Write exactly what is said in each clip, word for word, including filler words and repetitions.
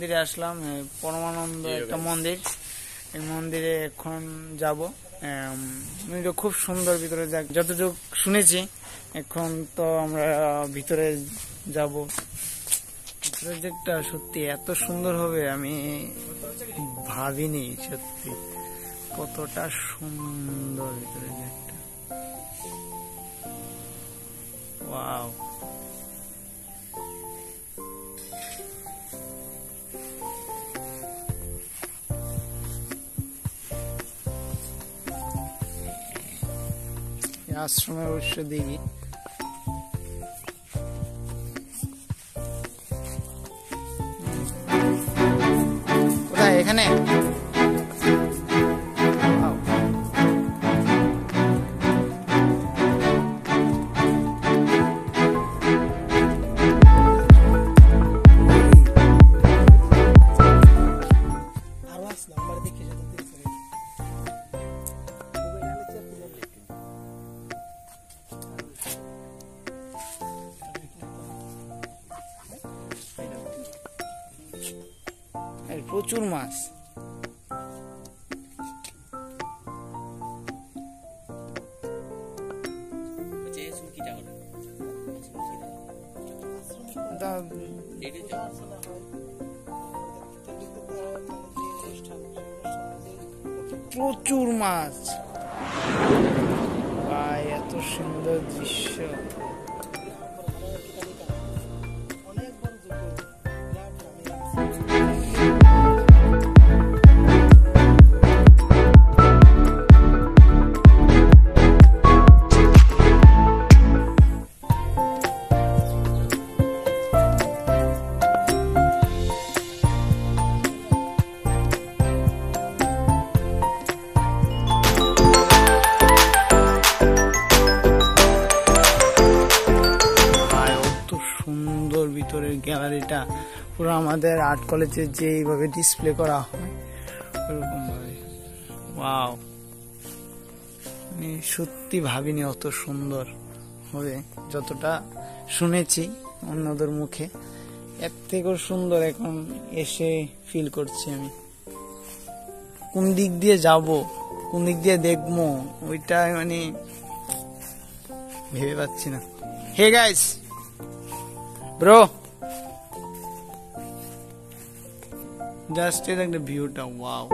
মন্দিরে আসলাম, পরমানন্দ একটা মন্দির। এই মন্দিরে এখন যাব। মন্দিরটা খুব সুন্দর, ভিতরে যতটুকু শুনেছি। এখন তো আমরা ভিতরে যাব। প্রজেক্টটা সত্যি এত সুন্দর হবে আমি ভাবিনি, সত্যি কতটা সুন্দর ভিতরে একটা। ওয়াও, আশ্রমের অবশ্য দেখি কোথায়, এখানে প্রচুর মাছ। প্রচুর মাছ ভাই, এত সুন্দর দৃশ্য। ভিতরের গ্যালারিটা পুরো আমাদের আর্ট কলেজে যেভাবে ডিসপ্লে করা হয় ওরকম ভাবে। ওয়াও, আমি সত্যি ভাবিনি অত সুন্দর হবে। যতটা শুনেছি অন্যদের মুখে, এর থেকেও সুন্দর এখন এসে ফিল করছি আমি। কোন দিক দিয়ে যাব, কোন দিক দিয়ে দেখবো, ওইটা মানে ভেবে পাচ্ছি না। হে গাইস, ব্রো, জাস্ট একটা ভিউটা, ওয়াও।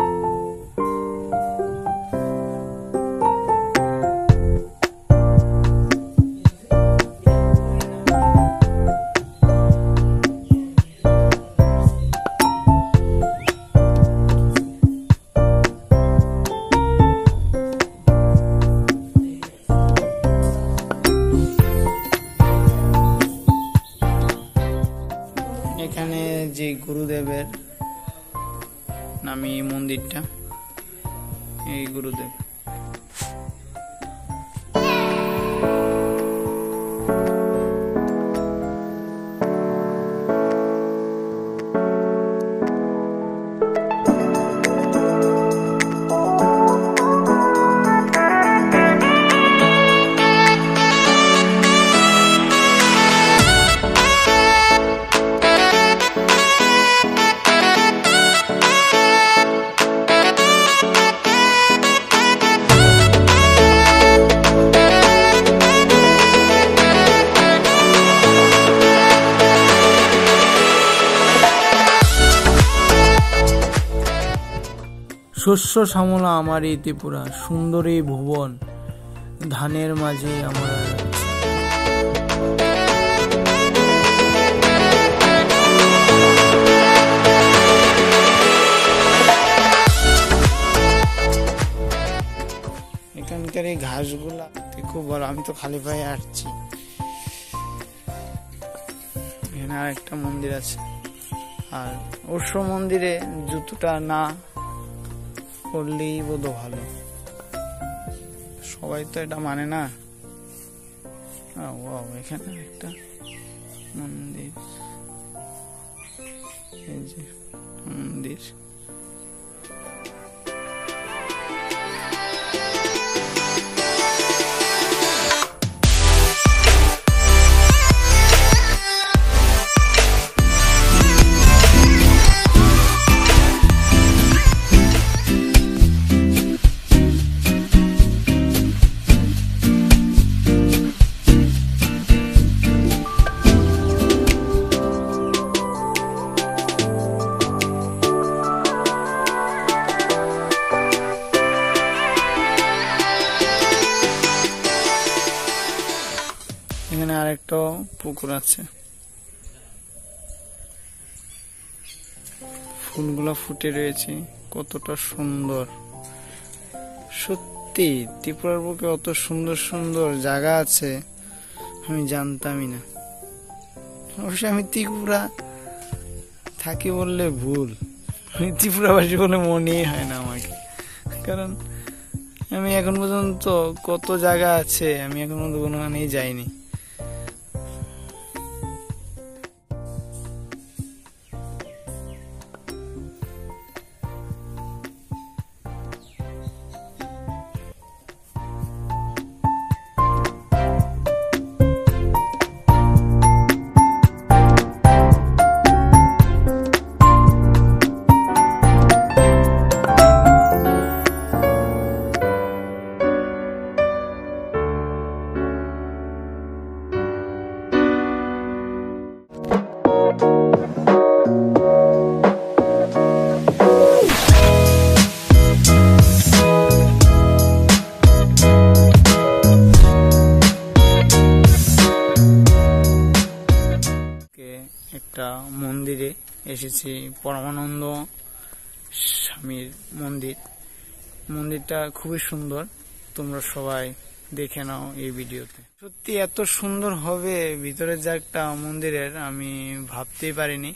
এখানে যে গুরুদেবের নামি মন্দিরটা, এই গুরুদেব। শস্য শ্যামলা আমার এই ত্রিপুরা, সুন্দর এই ভুবন, ধানের মাঝে আমার। এখানকার এই ঘাসগুলা খুব ভালো। আমি তো খালি পায়ে হাঁটছি। এখানে আর একটা মন্দির আছে, আর অবশ্য মন্দিরে জুতোটা না করলেই বোধ ভালো। সবাই তো এটা মানে না। এখানে একটা মন্দির, এই যে মন্দির। পুকুর আছে, ফুলগুলো ফুটে রয়েছে, কতটা সুন্দর। সত্যি ত্রিপুরার বুকে অত সুন্দর সুন্দর জায়গা আছে আমি জানতামই না। অবশ্য আমি ত্রিপুরা থাকি বললে ভুল, আমি ত্রিপুরাবাসী বলে মনেই হয় না আমাকে, কারণ আমি এখন পর্যন্ত কত জায়গা আছে আমি এখন পর্যন্ত কোনোখানেই যাইনি। একটা মন্দিরে এসেছি, পরমানন্দ স্বামীর মন্দির। মন্দিরটা খুবই সুন্দর, তোমরা সবাই দেখে নাও এই ভিডিওতে। সত্যি এত সুন্দর হবে ভিতরের জায়গাটা মন্দিরের আমি ভাবতেই পারিনি।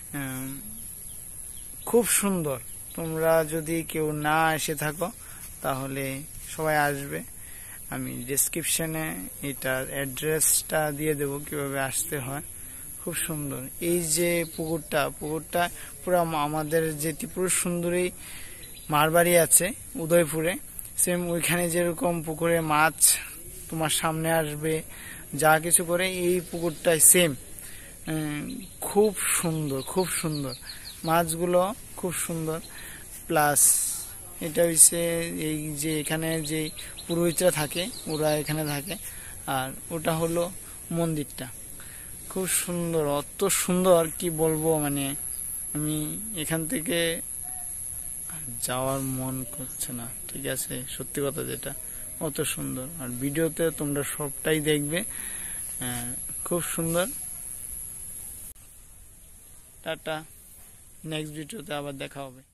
খুব সুন্দর, তোমরা যদি কেউ না এসে থাকো তাহলে সবাই আসবে। আমি ডেসক্রিপশনে এটার অ্যাড্রেসটা দিয়ে দেবো কিভাবে আসতে হয়। খুব সুন্দর। এই যে পুকুরটা পুকুরটা পুরো আমাদের যে ত্রিপুরা সুন্দরী মারবাড়ি আছে উদয়পুরে, সেম ওইখানে যেরকম পুকুরে মাছ তোমার সামনে আসবে যা কিছু করে, এই পুকুরটাই সেম। খুব সুন্দর, খুব সুন্দর, মাছগুলো খুব সুন্দর। প্লাস এটা হচ্ছে এই যে এখানে যে পুরোহিতরা থাকে ওরা এখানে থাকে, আর ওটা হলো মন্দিরটা। খুব সুন্দর, অত সুন্দর কি বলবো, মানে আমি এখান থেকে যাওয়ার মন করছে না। ঠিক আছে, সত্যি কথা যেটা, অত সুন্দর। আর ভিডিওতে তোমরা সবটাই দেখবে, খুব সুন্দর। টাটা, নেক্সট ভিডিওতে আবার দেখা হবে।